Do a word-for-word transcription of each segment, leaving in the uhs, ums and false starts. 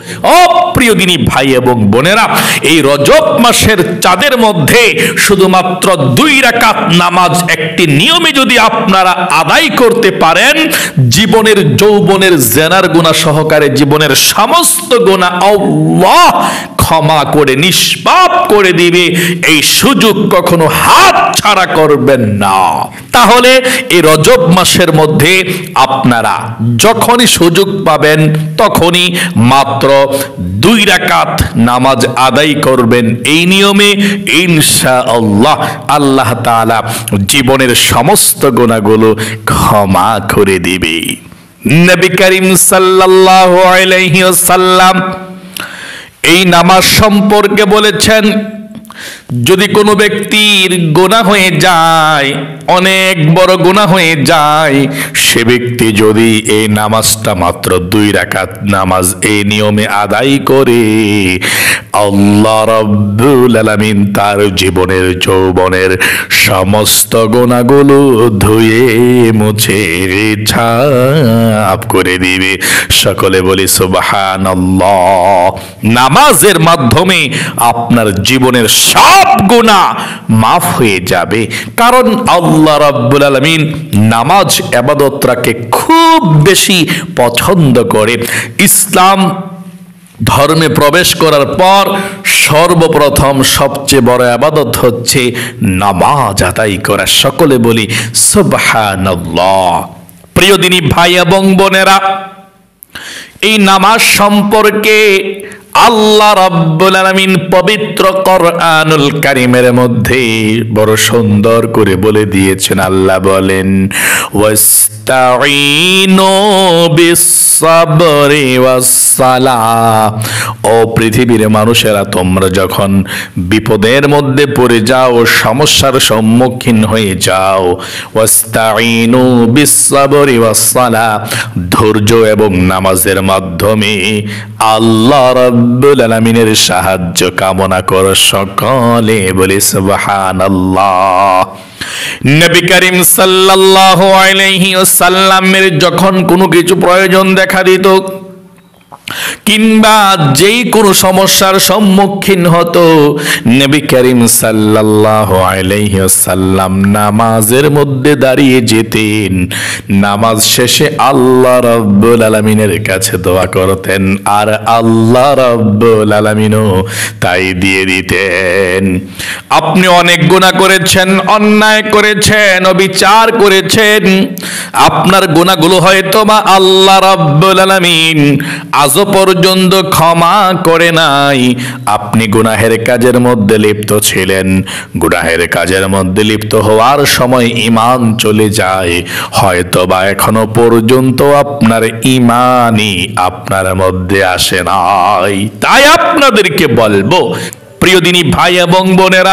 অপ্রিয় দিনী ভাই এবং বোনেরা, এই রজব মাসের চাঁদের মধ্যে শুধুমাত্র দুই রাকাত নামাজ একটি নিয়মে যদি আপনারা আদায় করতে পারেন, জীবনের যৌবনের জেনার গুনাহ সহকারে জীবনের সমস্ত গুনাহ আল্লাহ ক্ষমা করে নিষ্পাপ করে দিবে। এই সুযোগ কখনো হাত ছাড়া করবেন না। তাহলে এই রজব মাসের মধ্যে আপনারা যখনই সুযোগ পাবেন তখনই মাত্র দুই রাকাত নামাজ আদায় করবেন। এই নিয়মে ইনশাআল্লাহ আল্লাহ তাআলা জীবনের সমস্ত গুনাহগুলো ক্ষমা করে দিবে। নবী করিম সাল্লাল্লাহু আলাইহি ওয়াসাল্লাম এই নামাজ সম্পর্কে বলেছেন, যদি কোনো ব্যক্তির গুনাহ হয়ে যায়, অনেক বড় গুনাহ হয়ে যায়, সে ব্যক্তি যদি এই নামাজটা মাত্র দুই রাকাত নামাজ এই নিয়মে আদায় করে, আল্লাহ রাব্বুল আলামিন তার জীবনের যৌবনের সমস্ত গুনাহগুলো ধুয়ে মুছে ছাপ করে দিবে। সকলে বলি সুবহানাল্লাহ। নামাজের মাধ্যমে আপনার জীবনের সব গুনাহ মাফ হয়ে যাবে, কারণ আল্লাহ রাব্বুল আলামিন নামাজ ইবাদতটাকে খুব বেশি পছন্দ করে। ইসলাম ধর্মে প্রবেশ করার পর সর্বপ্রথম সবচেয়ে বড় ইবাদত হচ্ছে নামাজ আদায় করা। সকলে বলি সুবহানাল্লাহ। প্রিয় দিনী ভাই এবং বোনেরা, এই নামাজ সম্পর্কে আল্লাহ রাব্বুল আলামিন পবিত্র কোরআনুল কারীমের মধ্যে বড় সুন্দর করে বলে দিয়েছেন। আল্লাহ বলেন, ওয়াস্তাঈনু বিস-সাবরি ওয়াস-সালাহ। ও পৃথিবীর মানুষেরা, তোমরা যখন বিপদের মধ্যে পড়ে যাও, সমস্যার সম্মুখীন হয়ে যাও, ওয়াস্তাঈনু বিস-সাবরি ওয়াস-সালাহ, ধৈর্য এবং নামাজের মাধ্যমে আল্লাহ রাব্বুল আলামিনের সাহায্য কামনা করো। সকলে বলি সুবহানাল্লাহ। নবী করিম সাল্লাল্লাহু আলাইহি ওয়াসাল্লামের যখন কোনো কিছু প্রয়োজন দেখা দিত, কিংবা যেই কোনো সমস্যার সম্মুখীন হতো, নবী করিম সাল্লাল্লাহু আলাইহি ওয়াসাল্লাম নামাজের মধ্যে দাঁড়িয়ে যেতেন। নামাজ শেষে আল্লাহ রাব্বুল আলামিনের কাছে দোয়া করতেন, আর আল্লাহ রাব্বুল আলামিনও তাই দিয়ে দিতেন। আপনি অনেক গুনাহ করেছেন, অন্যায় করেছেন, অবিচার করেছেন, আপনার গুনাহগুলো হয়তো বা আল্লাহ রাব্বুল আলামিন আজ পর্যন্ত ক্ষমা করে নাই। আপনি গুনাহের কাজের মধ্যে লিপ্ত ছিলেন, গুনাহের কাজের মধ্যে লিপ্ত হওয়ার সময় ঈমান চলে যায়, হয়তো বা এখনো পর্যন্ত আপনার ঈমানই আপনার মধ্যে আসে নাই। তাই আপনাদেরকে বলবো, প্রিয় দিনী ভাই এবং বোনেরা,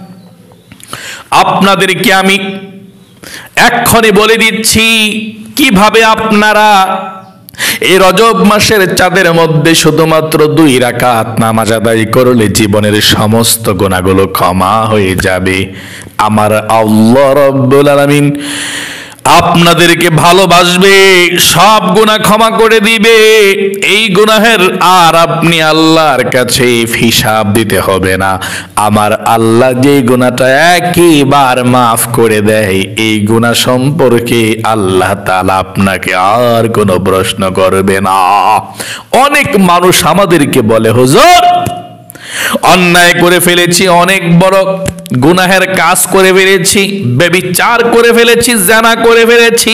আপনাদেরকে আমি এক্ষণে বলে দিচ্ছি কিভাবে আপনারা এই রজব মাসের চাঁদের মধ্যে শুধুমাত্র দুই রাকাত নামাজ আদায় করলে জীবনের সমস্ত গুনাহগুলো ক্ষমা হয়ে যাবে। আমার আল্লাহ রাব্বুল আলামিন আপনাদেরকে ভালোবাসবে, সব গুনাহ ক্ষমা করে দিবে। এই গুনাহের আর আপনি আল্লাহর কাছে হিসাব দিতে হবে না। আমার আল্লাহ যে গুনাহটা একবার মাফ করে দেয়, এই গুনাহ সম্পর্কে আল্লাহ তাআলা আপনাকে আর কোনো প্রশ্ন করবে না। অনেক মানুষ আমাদেরকে বলে, হুজুর অন্যায় করে ফেলেছি, অনেক বড় গুনাহের কাজ করে ফেলেছি, ব্যভিচার করে ফেলেছি, জিনা করে ফেলেছি,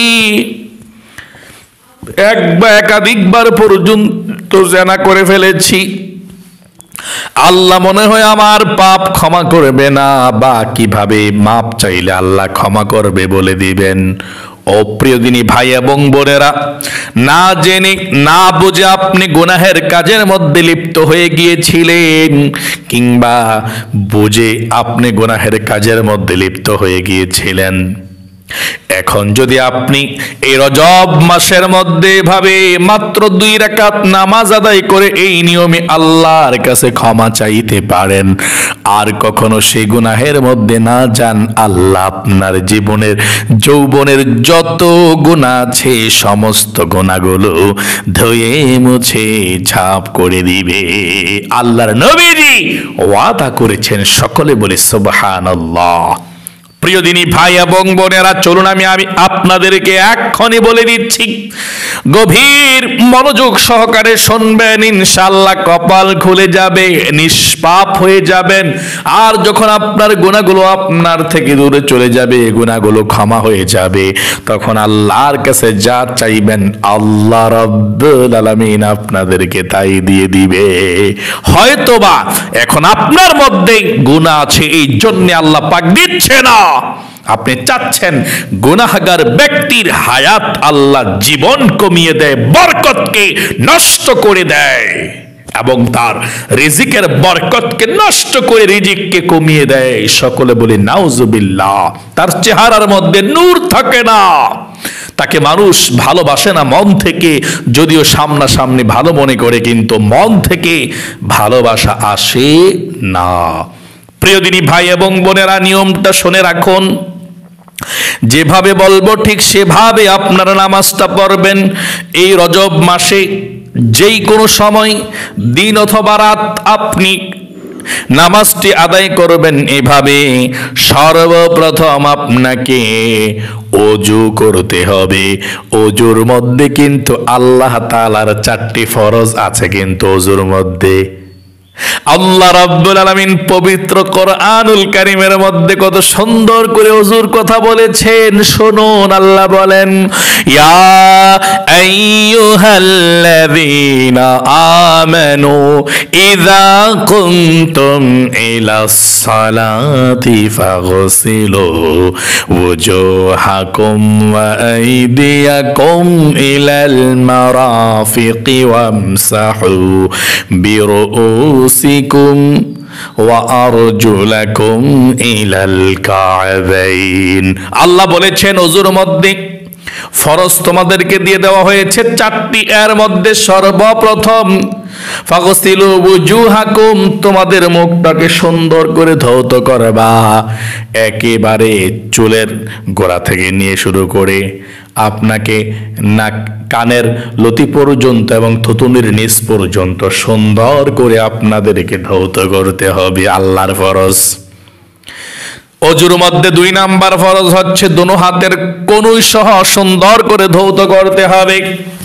একবার একাধিকবার পর্যন্ত জিনা করে ফেলেছি, আল্লাহ মনে হয় আমার পাপ ক্ষমা করবে না, বা কিভাবে মাপ চাইলে আল্লাহ ক্ষমা করবে বলে দিবেন। ও প্রিয় দিনী ভাই এবং বোনেরা, না জেনে না বুঝে আপনি গুনাহের কাজের মধ্যে লিপ্ত হয়ে গিয়েছিলেন, কিংবা বুঝে আপনি গুনাহের কাজের মধ্যে লিপ্ত হয়ে গিয়েছিলেন, এখন যদি আপনি এই রজব মাসের মধ্যে ভাবে মাত্র দুই রাকাত নামাজ আদায় করে এই নিয়মে আল্লাহর কাছে ক্ষমা চাইতে পারেন, আর কখনো সেই গুনাহের মধ্যে না যান, আল্লাহ আপনার জীবনের যৌবনের যত গুনাহ আছে সমস্ত গুনাহগুলো ধুয়ে মুছে ছাপ করে দিবে। আল্লাহর নবীজি ওয়াদা করেছেন, সকলে বলে সুবহানাল্লাহ। প্রিয় দিনী ভাই এবং বোনেরা, চলুন আমি আমি আপনাদেরকে এক্ষণে বলে দিচ্ছি, গভীর মনোযোগ সহকারে শুনবেন, ইনশাআল্লাহ কপাল খুলে যাবে, নিষ্পাপ হয়ে যাবেন। আর যখন আপনার গুনাহগুলো আপনার থেকে দূরে চলে যাবে, গুনাহগুলো ক্ষমা হয়ে যাবে, তখন আল্লাহর কাছে যা চাইবেন আল্লাহ রাব্বুল আলামিন আপনাদেরকে তাই দিয়ে দিবে। হয়তোবা এখন আপনার মধ্যে গুনাহ আছে, এই জন্য আল্লাহ পাক দিচ্ছে না। আপনি চাচ্ছেন গুনাহগার ব্যক্তির হায়াত আল্লাহ জীবন কমিয়ে দেয়, বরকতকে নষ্ট করে দেয় এবং তার রিজিকের বরকতকে নষ্ট করে রিজিককে কমিয়ে দেয়। সকলে বলি নাউজুবিল্লাহ। তার চেহারার মধ্যে নূর থাকে না, তাকে মানুষ ভালোবাসে না মন থেকে, যদিও সামনাসামনি ভালো মনে করে, কিন্তু মন থেকে ভালোবাসা আসে না। প্রিয় দিনী ভাই এবং বোনেরা, নিয়মটা শুনে রাখুন, যেভাবে বলবো ঠিক সেভাবে আপনারা নামাজটা পড়বেন। এই রজব মাসে যেই কোনো সময়, দিন অথবা রাত, আপনি নামাজটি আদায় করবেন এভাবে। সর্বপ্রথম আপনাকে ওযু করতে হবে। ওযুর মধ্যে কিন্তু আল্লাহ তাআলার চারটি ফরজ আছে, কিন্তু ওযুর মধ্যে আল্লাহ রাব্বুল আলামিন পবিত্র কোরআনুল কারীমের মধ্যে কত সুন্দর করে ওযুর কথা বলেছেন, শুনুন। আল্লাহ বলেন, ইয়া আইয়ুহাল্লাযীনা আমানু ইযা কুনতুম ইলাস সালাতি ফাগসিলু ওয়াজহাকুম ওয়া আইদিয়াকুম ইলাল মারাফিকি ওয়ামসাহু বিরুসিকুম ওয়া আরজুলাকুম ইলাল কা'বাইন। আল্লাহ বলেছেন ওযুর মধ্যে ফরজ তোমাদেরকে দিয়ে দেওয়া হয়েছে চারটি। এর মধ্যে সর্বপ্রথম ফাগসিলু ওয়াজুহাকুম, তোমাদের মুখটাকে সুন্দর করে ধৌত করবা। একেবারে চুলের গোড়া থেকে নিয়ে শুরু করে আপনাকে নাক কানের লতি পর্যন্ত এবং থুতুনির নিচ পর্যন্ত সুন্দর করে আপনাদেরকে ধৌত করতে হবে, আল্লাহর ফরজ। ওযুর মধ্যে দুই নাম্বার ফরজ হচ্ছে দোনো হাতের কনুই সহ সুন্দর করে ধৌত করতে হবে।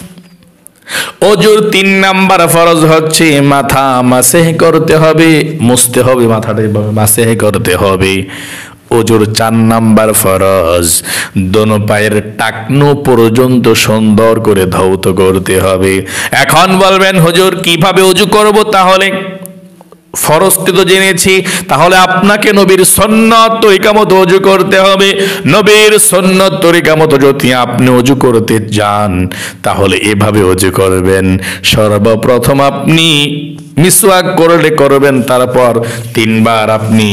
ওযুর তিন নাম্বার ফরজ হচ্ছে মাথা মাসেহ করতে হবে, মুছতে হবে, মাথাটা এভাবে মাসেহ করতে হবে। ওযুর চার নাম্বার ফরজ দোনো পায়ের টাকনু পর্যন্ত সুন্দর করে ধৌত করতে হবে। এখন বলবেন হুজুর কিভাবে ওযু করব? তাহলে ফরজটি তো জেনেছি, তাহলে আপনাকে নবীর সুন্নাত তরিকা মতো ওযু করতে হবে। নবীর সুন্নাত তরিকা মতো যদি আপনি ওযু করতে যান, তাহলে এভাবে ওযু করবেন। সর্বপ্রথম আপনি মিসওয়াক করলে করবেন, তারপর তিনবার আপনি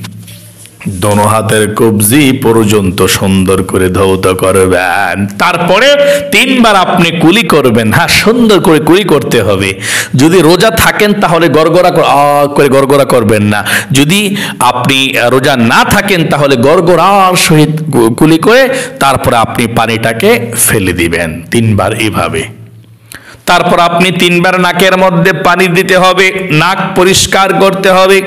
দোনো হাতের কবজি পর্যন্ত সুন্দর করে ধৌত করবেন। তারপরে তিনবার আপনি কুলি করবেন। হ্যাঁ, সুন্দর করে কুলি করতে হবে। যদি রোজা থাকেন তাহলে গড়গড়া করে গড়গড়া করবেন না। যদি আপনি রোজা না থাকেন তাহলে গড়গড়ার সহিত কুলি করে তারপরে আপনি পানিটাকে ফেলে দিবেন তিনবার এভাবে। তারপর আপনি তিনবার নাকের মধ্যে পানি দিতে হবে, নাক পরিষ্কার করতে হবে।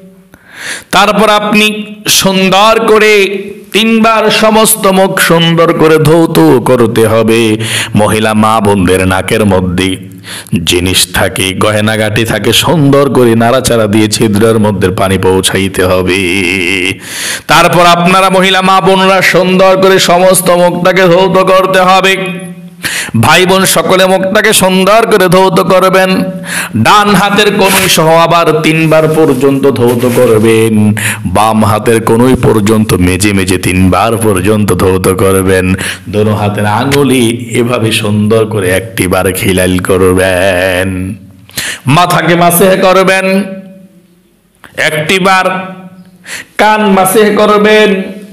তারপর আপনি সুন্দর করে তিনবার সমস্ত মুখ সুন্দর করে ধৌত করতে হবে। মহিলা মা বোনদের নাকের মধ্যে জিনিস থাকে, গয়নাগাটি থাকে, সুন্দর করে নাড়াচাড়া দিয়ে ছিদ্রের মধ্যে পানি পৌঁছাইতে হবে। তারপর আপনারা মহিলা মা বোনরা সুন্দর করে সমস্ত মুখটাকে ধৌত করতে হবে। ভাই বোন সকলে মুখটাকে সুন্দর করে ধৌত করবেন। ডান হাতের কনুই সহ আবার তিনবার পর্যন্ত ধৌত করবেন। বাম হাতের কনুই পর্যন্ত মেজে মেজে তিনবার পর্যন্ত ধৌত করবেন। দোনো হাতের আঙ্গুলি এভাবে সুন্দর করে একটি বার খিলাল করবেন। মাথাকে মাসেহ করবেন একটি বার, কান মাসেহ করবেন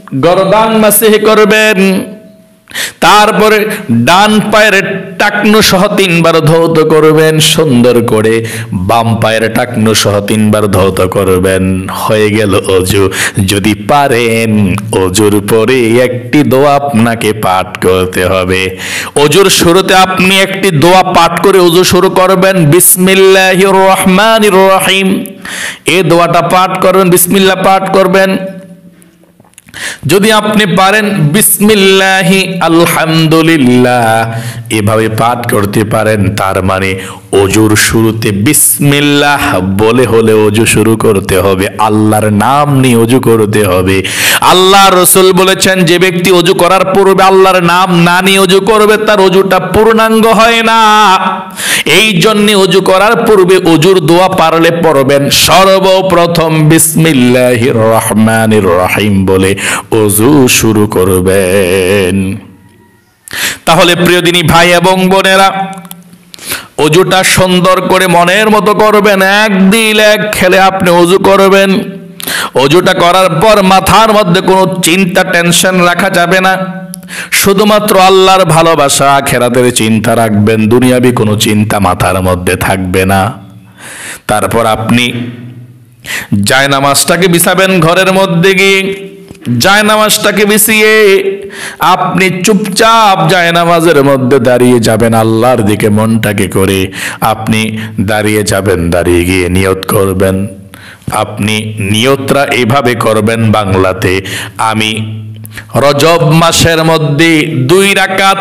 গরদান মাসিহ করবেন। তারপরে ডান পায়ের টাকনু সহ তিনবার ধৌত করবেন সুন্দর করে, বাম পায়ের টাকনু সহ তিনবার ধৌত করবেন। হয়ে গেল অজু। যদি পারেন অজুর পরে একটি দোয়া আপনাকে পাঠ করতে হবে। অজুর শুরুতে আপনি একটি দোয়া পাঠ করে অজু শুরু করবেন, বিসমিল্লাহির রহমানির রহিম। এই দোয়াটা পাঠ করবেন, বিসমিল্লাহ পাঠ করবেন। যদি আপনি পারেন বিসমিল্লাহি আলহামদুলিল্লাহ এভাবে পাঠ করতে পারেন, তার মানে অজুর শুরুতে বিসমিল্লাহ বলে হলে অজু শুরু করতে হবে, আল্লাহর নাম নিয়ে অজু করতে হবে। আল্লাহ রসুল বলেছেন, যে ব্যক্তি অজু করার পূর্বে আল্লাহর নাম না নিয়ে অজু করবে তার অজুটা পূর্ণাঙ্গ হয় না। এই জন্য অজু করার পূর্বে অজুর দোয়া পারলে পড়বেন সর্বপ্রথম বিসমিল্লাহির রহমানির রহিম বলে অজু শুরু করবেন। তাহলে প্রিয় দিনী ভাই এবং বোনেরা, অজুটা সুন্দর করে মনের মতো করবেন, এক দিল এক খেলে আপনি অজু করবেন। অজুটা করার পর মাথার মধ্যে কোনো চিন্তা টেনশন রাখা যাবে না, শুধুমাত্র আল্লাহর ভালোবাসা আখিরাতের চিন্তা রাখবেন, দুনিয়াবি কোনো চিন্তা মাথার মধ্যে থাকবে না। তারপর আপনি জায়নামাজটাকে বিছাবেন ঘরের মধ্যে গিয়ে। জায়নামাজটাকে বিছিয়ে আপনি চুপচাপ জায়নামাজের মধ্যে দাঁড়িয়ে যাবেন, আল্লাহর দিকে মনটাকে করে আপনি দাঁড়িয়ে যাবেন। দাঁড়িয়ে গিয়ে নিয়ত করবেন। আপনি নিয়তটা এভাবে করবেন বাংলাতে, আমি রজব মাসের মধ্যে দুই রাকাত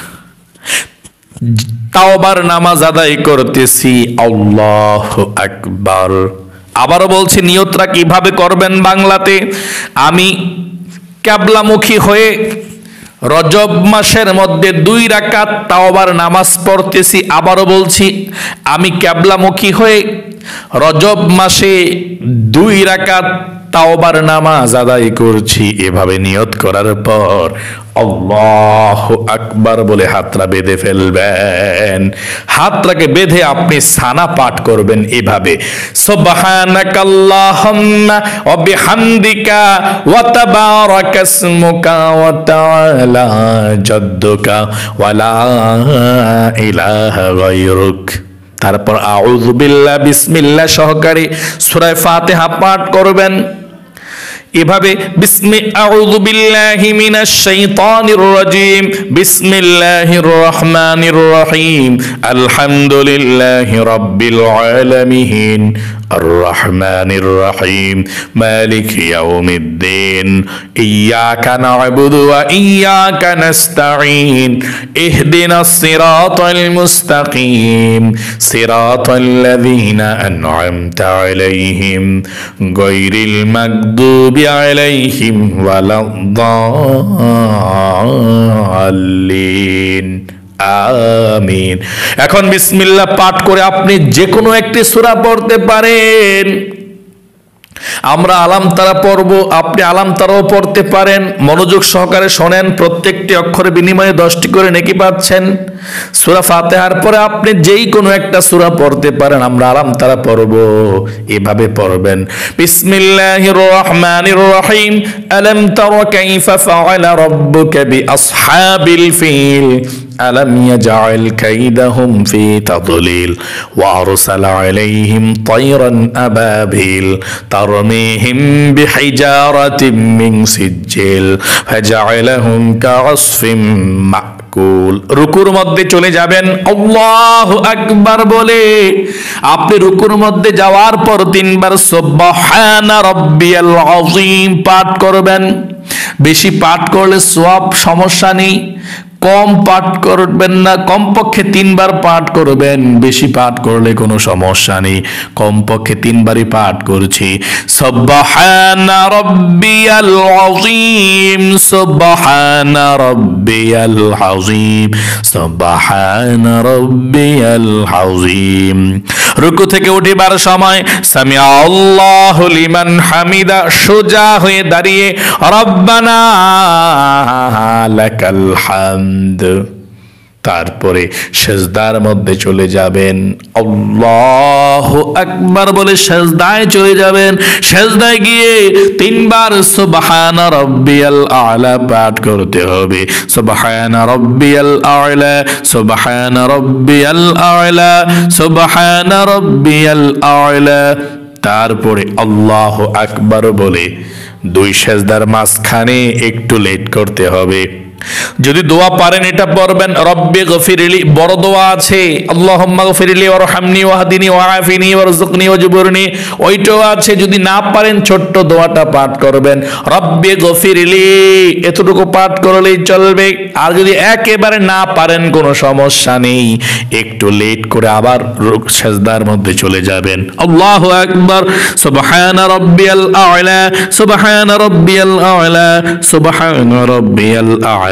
তাওবার নামাজ আদায় করতেছি, আল্লাহু আকবার। আবারও বলছি, নিয়তটা কিভাবে করবেন বাংলাতে, আমি কিবলামুখী হয়ে রজব মাসের মধ্যে দুই রাকাত তাওবার নামাজ পড়তেছি। আবারও বলছি, আমি কিবলামুখী হয়ে রজব মাসে দুই রাকাত তাওবার নামাজ আদায় করছি। এভাবে নিয়ত করার পর আল্লাহু আকবার বলে হাতটা বেঁধে ফেলবেন। হাতটাকে বেঁধে আপনি সানা পাঠ করবেন এভাবে, সুবহানাকাল্লাহুম্মা ওয়া বিহামদিকা ওয়া তাবারাকাসমুকা ওয়া তাআলা জাদ্দুকা ওয়া লা ইলাহা গায়রুক। তারপর আউযু বিল্লাহ বিসমিল্লাহ সহকারে সূরা ফাতিহা পাঠ করবেন এভাবে, বিসমি আউযু বিল্লাহি মিনাশ শাইতানির রাজিম, বিসমিল্লাহির রহমানির রহিম, আলহামদুলিল্লাহি রাব্বিল আলামিন, আর রহমানির রহিম, মালিকি ইয়াউমিদ্দিন, ইয়াকা না'বুদু ওয়া ইয়াকা নাস্তাঈন, ইহদিনাস সিরাতাল মুস্তাকিম, সিরাতাল্লাযীনা আন'আমতা আলাইহিম গায়রিল মাগদুবি আলাইহিম ওয়ালাদ-দাল্লিন, আমিন। এখন বিসমিল্লাহ পাঠ করে আপনি যে কোনো একটি সূরা পড়তে পারেন। আমরা আলাম তারা পড়ব, আপনি আলাম তারাও পড়তে পারেন। মনোযোগ সহকারে শোনেন, প্রত্যেকটি অক্ষরের বিনিময়ে দশটি করে নেকি পাচ্ছেন। সূরা ফাতিহার পরে আপনি যেই কোনো একটা সূরা পড়তে পারেন। আমরা আলাম তারা পড়ব, এভাবে পড়বেন, বিসমিল্লাহির রহমানির রহিম, আলাম তারা কাইফা ফাআলা রাব্বুকা বিআসহাবিল ফিল, আলাম ইয়াজআল কাইদাহুম ফি তাদলিল, ওয়া আরসালা আলাইহিম তায়রান আবাবিল তারমিহিম বিহিজারাতিন মিন সিজ্জিল ফাজআলাহুম কাআসফিম মাকুল। রুকুর মধ্যে চলে যাবেন, আল্লাহু আকবার বলে আপনি রুকুর মধ্যে যাওয়ার পর তিনবার সুবহানা রাব্বিয়াল আযীম পাঠ করবেন। বেশি পাঠ করলে সওয়াব, সমস্যা নেই। কম পাঠ করবেন না, কমপক্ষে তিনবার পাঠ করবেন। বেশি পাঠ করলে কোনো সমস্যা নেই, কমপক্ষে তিনবারই পাঠ করছি। সুবহানা রাব্বিয়াল আযীম, সুবহানা রাব্বিয়াল আযীম, সুবহানা রাব্বিয়াল আযীম। রুকু থেকে উঠিবার সময় সামিআ আল্লাহু লিমান হামিদা, সোজা হয়ে দাঁড়িয়ে রব্বানা লাকাল হামদ, তারপরে সেজদার মধ্যে চলে যাবেন, আল্লাহু আকবার বলে সেজদায় চলে যাবেন। সেজদায় গিয়ে তিনবার সুবহানা রাব্বিয়াল আ'লা পাঠ করতে হবে। সুবহানা রাব্বিয়াল আ'লা, সুবহানা রাব্বিয়াল আ'লা, সুবহানা রাব্বিয়াল আ'লা। তারপরে আল্লাহু আকবার বলে দুই সেজদার মাঝখানে একটু লেট করতে হবে। যদি দোয়া পারেন এটা পড়বেন, রব্বি গফিরলি, বড় দোয়া আছে, আল্লাহুম্মা গফিরলি ওয়ারহামনি ওয়াহদিনি ওয়াআফিনি ওয়ারযুকনি ওয়াজবুরনি, ওইটাও আছে। যদি না পারেন ছোট্ট দোয়াটা পাঠ করবেন, রব্বি গফিরলি, এতটুকু পাঠ করলেই চলবে। আর যদি একেবারে না পারেন কোনো সমস্যা নেই, একটু লেট করে আবার সেজদার মধ্যে চলে যাবেন। আল্লাহু আকবার, সুবহানা রাব্বিয়াল আ'লা, সুবহানা রাব্বিয়াল আ'লা, সুবহানা রাব্বিয়াল আ'লা,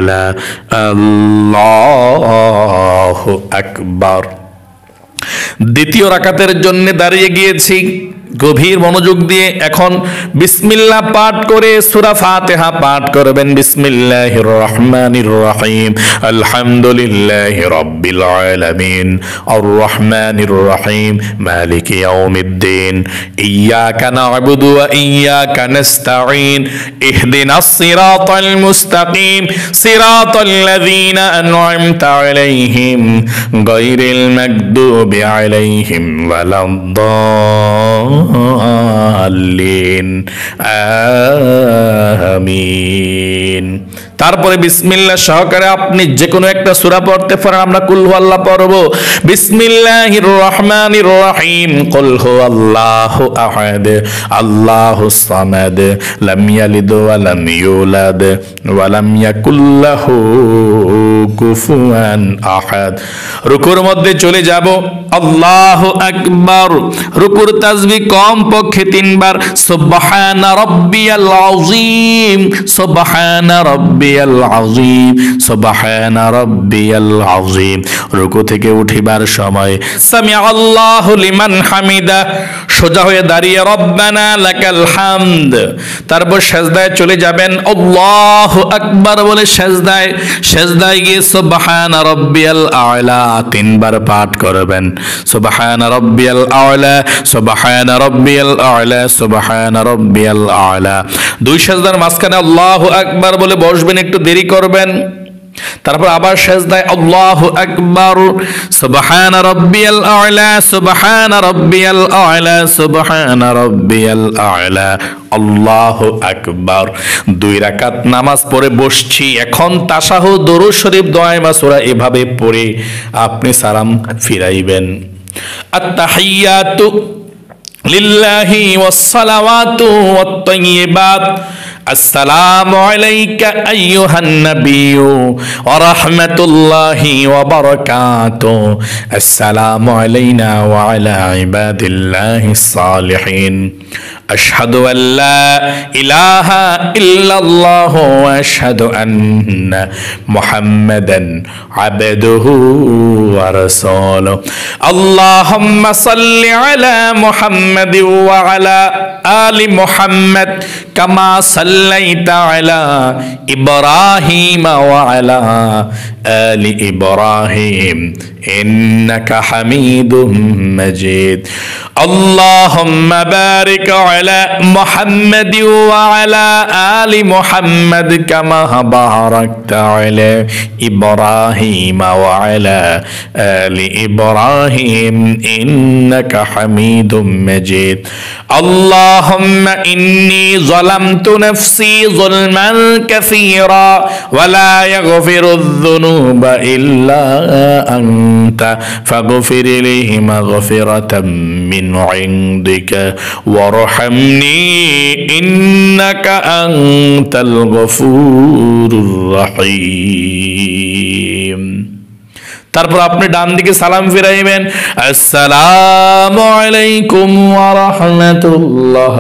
আল্লাহু আকবার। দ্বিতীয় রাকাতের জন্য দাঁড়িয়ে গিয়েছি, গভীর মনোযোগ দিয়ে এখন বিসমিল্লাহ পাঠ করে সূরা ফাতিহা পাঠ করবেন। বিসমিল্লাহির রহমানির রহিম, আলহামদুলিল্লাহি রাব্বিল আলামিন, আর রহমানির রহিম, মালিকি ইয়াউমিদ্দিন, ইয়্যাকা না'বুদু ওয়া ইয়্যাকা নাস্তাঈন, ইহদিনাস সিরাতাল মুস্তাকিম, সিরাতাল লাযীনা আন'আমতা আলাইহিম, গায়রিল মাগদুবি আলাইহিম ওয়ালাদ আমিন। তারপরে বিসমিল্লাহ সহকারে আপনি যে কোনো একটা সূরা পড়তে পারেন। আমরা কুল হুয়াল্লাহ পড়ব। বিসমিল্লাহির রহমানির রহিম, কুল হুয়াল্লাহু আহাদ, আল্লাহুস সামাদ, লাম ইয়ালিদ ওয়া লাম ইউলাদ ওয়া লাম ইয়াকুল লাহু কুফুয়ান আহাদ। রুকুর মধ্যে চলে যাব, আল্লাহু আকবার। রুকুর তাসবিহ কম পক্ষে তিনবার, সুবহানা রাব্বিয়াল আযীম, সুবহানা রাব্বিয়াল আযীম, সুবহানা রাব্বিয়াল আযীম। রুকু থেকে উঠিবার সময় সামিআল্লাহু লিমান হামিদা, সোজা হয়ে দাঁড়িয়ে রব্বানা লাকাল হামদ। তারপর সেজদায় চলে যাবেন, আল্লাহু আকবার বলে সেজদায়, সেজদায় গিয়ে সুবহানা রাব্বিয়াল আ'লা তিনবার পাঠ করবেন। সুবহানা রাব্বিয়াল আ'লা, সুবহানা রাব্বিয়াল আ'লা, সুবহানা রাব্বিয়াল আ'লা। দুই সেজদার মাঝখানে আল্লাহু আকবার বলে বসবেন, একটু দেরি করবেন। তারপর আবার সেজদায় আল্লাহু আকবার, সুবহানা রাব্বিয়াল আ'লা, সুবহানা রাব্বিয়াল আ'লা, সুবহানা রাব্বিয়াল আ'লা, আল্লাহু আকবার। দুই রাকাত নামাজ পড়ে বসছি, এখন তাশাহুদ, দরুদ শরীফ, দোয়া মাসুরা এভাবে পড়ে আপনি সালাম ফিরাইবেন। আত-তাহিয়াতু লিল্লাহি ওয়াস-সালাওয়াতু ওয়াত-তাইয়্যিবাত, আসসালামু আলাইকা আইয়ুহান নাবিয়্যু ওয়া রাহমাতুল্লাহি ওয়া বারাকাতুহু, আসসালামু আলাইনা ওয়া আলা ইবাদিল্লাহিস সালিহিন, আশহাদু আল্লা ইলাহা ইল্লাল্লাহু ওয়া আশহাদু আন্না মুহাম্মাদান আবদুহু ওয়া রাসূলুহু, আল্লাহুম্মা সাল্লি আলা মুহাম্মাদিন ওয়া আলা আলি মুহাম্মাদ কামা সাল্লাইতা আলা ইব্রাহিম ওয়া আলা আলি ইব্রাহিম ইন্নাকা হামিদুম মাজিদ, আল্লাহুম্মা বারিক আলা মুহাম্মাদিন ওয়া আলা আলি মুহাম্মাদ কামা বারাকতা আলা ইব্রাহিম ওয়া আলা আলি ইব্রাহিম ইন্নাকা হামিদুম মাজিদ, আল্লাহুম্মা ইন্নী যালামতু নাফসি যুলমান কাসীরা ওয়া লা ইয়াগফিরুয যুনুবা ইল্লা আনতা ফাগফির লি মাগফিরাতাম মিন ইনদিকা ওয়ারহামনি ইন্নাকা আনতাল গফুরুর রহিম। তারপর আপনি ডান দিকে সালাম ফিরাইবেন, আসসালামু আলাইকুম ওয়া রাহমাতুল্লাহ,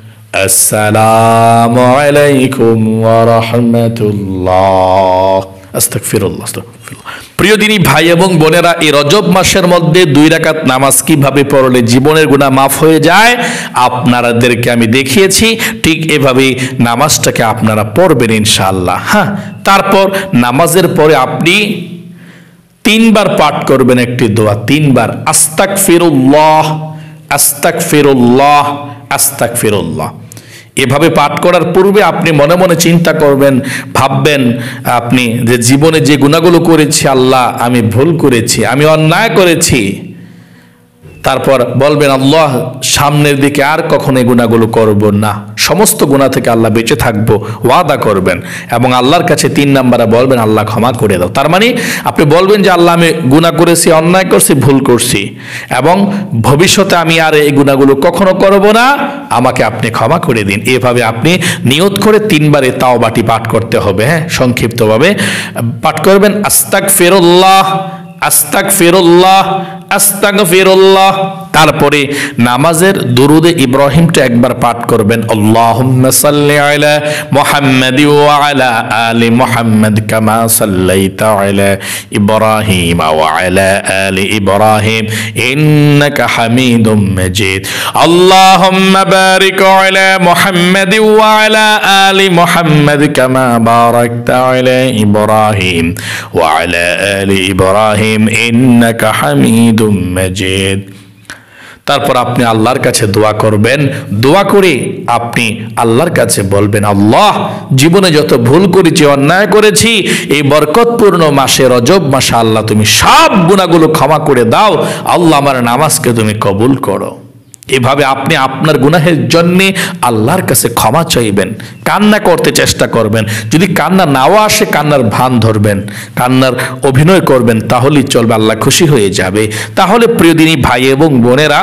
আসসালামু আলাইকুম ওয়া রাহমাতুল্লাহ। আস্তাগফিরুল্লাহ আস্তাগফিরুল্লাহ। প্রিয় দিনী ভাই এবং বোনেরা, এই রজব মাসের মধ্যে দুই রাকাত নামাজ কিভাবে পড়লে জীবনের গুনাহ মাফ হয়ে যায় আপনাদেরকে আমি দেখিয়েছি। ঠিক এভাবেই নামাজটাকে আপনারা পড়বেন ইনশাআল্লাহ। হ্যাঁ, তারপর নামাজের পরে আপনি তিনবার পাঠ করবেন একটি দোয়া, তিনবার আস্তাগফিরুল্লাহ আস্তাগফিরুল্লাহ আস্তাগফিরুল্লাহ। এভাবে পাঠ করার পূর্বে আপনি মনে মনে চিন্তা করবেন, ভাববেন আপনি যে জীবনে যে গুনাহগুলো করেছি, আল্লাহ আমি ভুল করেছি, আমি অন্যায় করেছি। তারপর বলবেন আল্লাহ সামনের দিকে আর কখনো এই গুনাহগুলো করব না, সমস্ত গুনাহ থেকে আল্লাহ বেঁচে থাকবো ওয়াদা করবেন। এবং আল্লাহর কাছে তিন নাম্বারে বলবেন আল্লাহ ক্ষমা করে দাও। তার মানে আপনি বলবেন যে আল্লাহ আমি গুনাহ করেছি, অন্যায় করছি, ভুল করছি, এবং ভবিষ্যতে আমি আর এই গুনাহগুলো কখনো করব না, আমাকে আপনি ক্ষমা করে দিন। এভাবে আপনি নিয়ত করে তিনবারে তাওবাটি পাঠ করতে হবে। হ্যাঁ, সংক্ষিপ্তভাবে পাঠ করবেন আস্তাগফিরুল্লাহ আস্তাগফিরুল্লাহ আস্তাগফিরুল্লাহ। তারপরে নামাজের দুরুদে ইব্রাহিমটা একবার পাঠ করবেন, আল্লাহুম্মা সাল্লি আলা মুহাম্মাদ ওয়া আলা আলি মুহাম্মাদ কামা সাল্লাইতা আলা ইব্রাহিম ওয়া আলা আলি ইব্রাহিম ইন্নাকা হামিদুম মাজিদ। আল্লাহুম্মা বারিক আলা মুহাম্মাদ ওয়া আলা আলি মুহাম্মাদ কামা বারাকতা আলা ইব্রাহিম ওয়া আলা আলি ইব্রাহিম ইন্নাকা হামিদুম মাজিদ। তারপর আপনি আল্লাহর কাছে দোয়া করবেন। দোয়া করে আপনি আল্লাহর কাছে বলবেন, আল্লাহ জীবনে যত ভুল করেছি, অন্যায় করেছি, এই বরকতপূর্ণ মাসে রজব মাসে আল্লাহ তুমি সব গুনাহগুলো ক্ষমা করে দাও। আল্লাহ আমার নামাজকে তুমি কবুল করো। এভাবে আপনি আপনার গুনাহের জন্য আল্লাহর কাছে ক্ষমা চাইবেন, কান্না করতে চেষ্টা করবেন। যদি কান্না নাও আসে, কান্নার ভান ধরবেন, কান্নার অভিনয় করবেন, তাহলেই চলবে, আল্লাহ খুশি হয়ে যাবে। তাহলে প্রিয় দিনী ভাই এবং বোনেরা,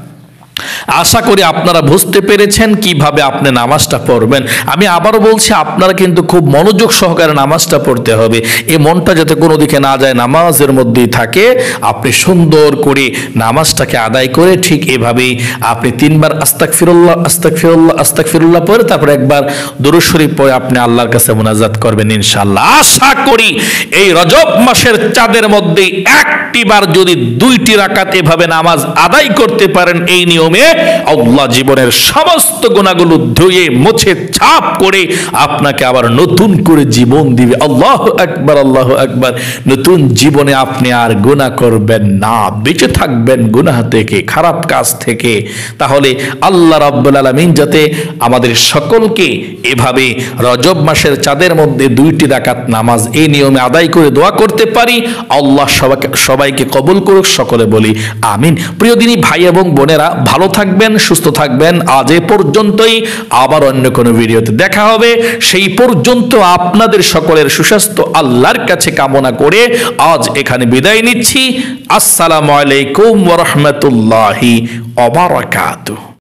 আশা করি আপনারা বুঝতে পেরেছেন কিভাবে আপনি নামাজটা পড়বেন। আমি আবারও বলছি, আপনারা কিন্তু খুব মনোযোগ সহকারে নামাজটা পড়তে হবে। এই মনটা যাতে কোনো দিকে না যায়, নামাজের মধ্যেই থাকে। আপনি সুন্দর করে নামাজটাকে আদায় করে ঠিক এভাবেই আপনি তিনবার আস্তাগফিরুল্লাহ আস্তাগফিরুল্লাহ আস্তাগফিরুল্লাহ পড়ে তারপর একবার দুরূদ শরীফ পড়ে আপনি আল্লাহর কাছে মুনাজাত করবেন ইনশাআল্লাহ। আশা করি এই রজব মাসের চাঁদের মধ্যে একটি বার যদি দুইটি রাকাত এভাবে নামাজ আদায় করতে পারেন এই নিয়মে, আল্লাহ জীবনের সমস্ত গুনাহগুলো ধুয়ে মুছে ছাপ করে আপনাকে আবার নতুন করে জীবন দিবে। আল্লাহু আকবার, আল্লাহু আকবার। নতুন জীবনে আপনি আর গুনাহ করবেন না, বেঁচে থাকবেন গুনাহ থেকে, খারাপ কাজ থেকে। তাহলে আল্লাহ রাব্বুল আলামিন যাতে আমাদের সকলকে এভাবে রজব মাসের চাঁদের মধ্যে দুইটি রাকাত নামাজ এই নিয়মে আদায় করে দোয়া করতে পারি, আল্লাহ সবাইকে সবাইকে কবুল করুক। সকলে বলি আমিন। প্রিয় দিনী ভাই এবং বোনেরা, ভালো থাকবেন, সুস্থ থাকবেন। আজ এ পর্যন্তই, আবার অন্য কোনো ভিডিওতে দেখা হবে। সেই পর্যন্ত আপনাদের সকলের সুস্বাস্থ্য আল্লাহর কাছে কামনা করে আজ এখানে বিদায় নিচ্ছি। আসসালামু আলাইকুম ওয়া রাহমাতুল্লাহি ওয়া বারাকাতুহু।